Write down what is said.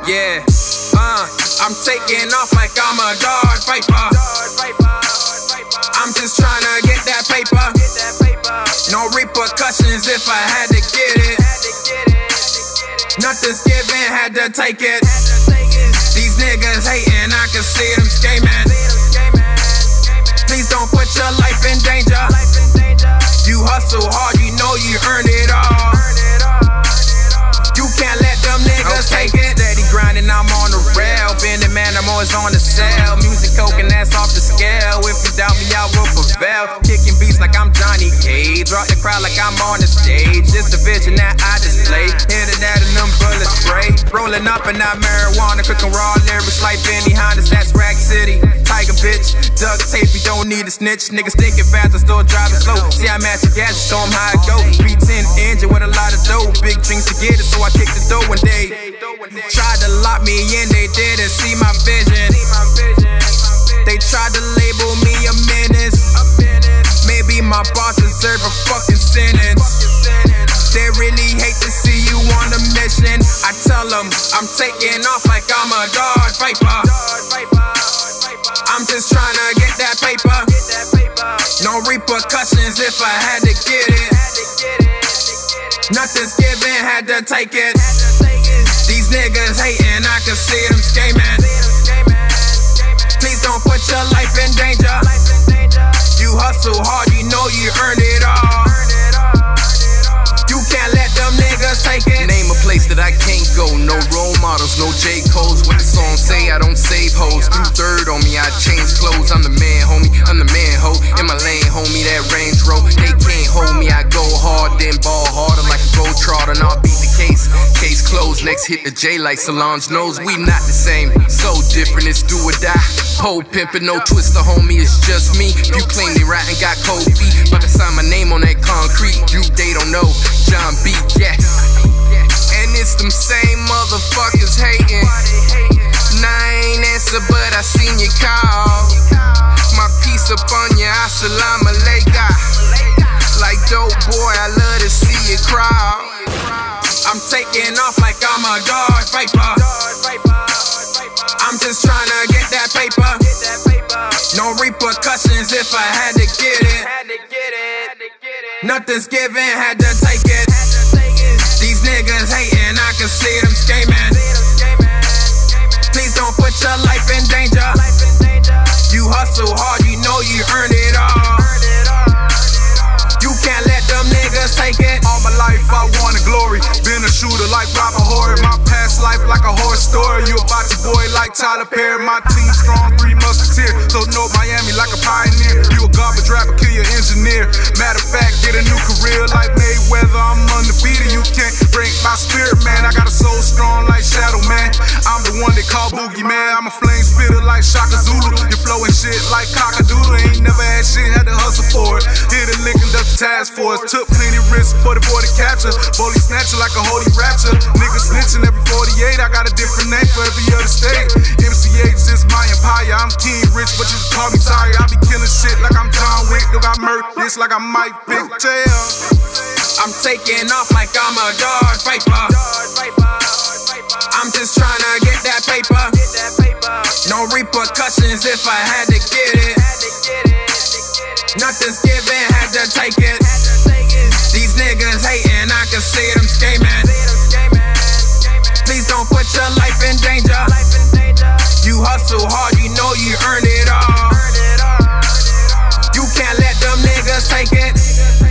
Yeah, I'm taking off like I'm a Dodge Viper. I'm just trying to get that paper. No repercussions if I had to get it. Nothing's given, had to take it. These niggas hating, I can see them scheming. Please don't put your life in danger. You hustle hard, you know you earned it all. You can't let them niggas take it. Steady grinding, I'm on the rail. Bending man, I'm always on the cell. Music coking, that's off the scale. If you doubt me, I will prevail. Kicking beats like I'm Johnny Cage. Rock the crowd like I'm on the stage. It's the vision that I display. Hitting that and them bullets spray. Rolling up in that marijuana, cooking raw lyrics like Benny Hondas. That's Rack City. Tiger bitch, duct tape, you don't need a snitch. Niggas thinking fast, I still driving slow. See, I'm at your gas, show them how it go. V10 engine with a lot of dough. Big dreams to get it, so I kicked the door one day. Tried to lock me in, they didn't see my vision. They tried to label me a menace. Maybe my boss deserve a fucking sentence. They really hate to see you on a mission. I tell them I'm taking off like I'm a Dodge Viper. I'm just trying to get that paper. No repercussions if I had to get it. Nothing's given, had to take it. These niggas hating, I can see them scheming. Please don't put your life in danger. You hustle hard, you know you earned it all. You can't let them niggas take it. Name a place that I can't go. No role models, no J. Coles. What the song say, I don't save hoes. Do third on me, I change clothes. I'm the man, homie, I'm the man, ho. In my lane, homie, that Range Rover. They can't hold me, I go hard, then ball harder like a gold trotter. And I'll beat the case, case closed. Next hit the J like Solange knows. We not the same, so different, it's do or die. Pole pimpin', no twister, homie, it's just me. You claim they riding, got cold feet, but I sign my name on that concrete. You, they don't know, John B, yeah. And it's them same motherfuckers hating. Nah, I ain't answer, but I seen you call. My peace upon you, assalamu alaikum. Like dope boy, I love to see you crawl. I'm taking off like I'm a Dodge Viper. I'm just trying to get that paper. No repercussions if I had to get it. Nothing's given, had to take it. These niggas hating, I can see them scheming. Please don't put your life in danger. You hustle hard, you know you earned it all. You can't let them niggas take it. All my life I wanted glory. Been a shooter like Robert Horry. My past life like a horror story. You a bocce boy like Tyler Perry. My team strong, 3 musketeers. So know Miami like a pioneer. You a garbage rapper, kill your engineer. Matter of fact, get a new career like Mayweather. I'm undefeated, you can't break my spirit, man. I got a soul strong like Shadow Man. I'm the one they call Boogie Man. I'm a flame spitter like Shaka Zulu. You flowing shit like Cockadoodle. Ain't never had shit, had to hustle for it. Hit a lick and duck the task force. Took plenty risks for the boy to capture. Bully snatcher like a holy rapture. Niggas snitching every 48. I got a different name for every other state. MCH is my empire. I'm King Rich, but you just call me sorry. I be killing shit like I'm John Wick. Though I murk this like I'm Mike Vick. I'm taking off like I'm a Dodge Viper. I'm just trying to get that paper. No repercussions if I had to get it. Nothing's given, had to take it. These niggas hating, I can see them scheming. Please don't put your life in danger. You hustle hard, you know you earned it all. You can't let them niggas take it.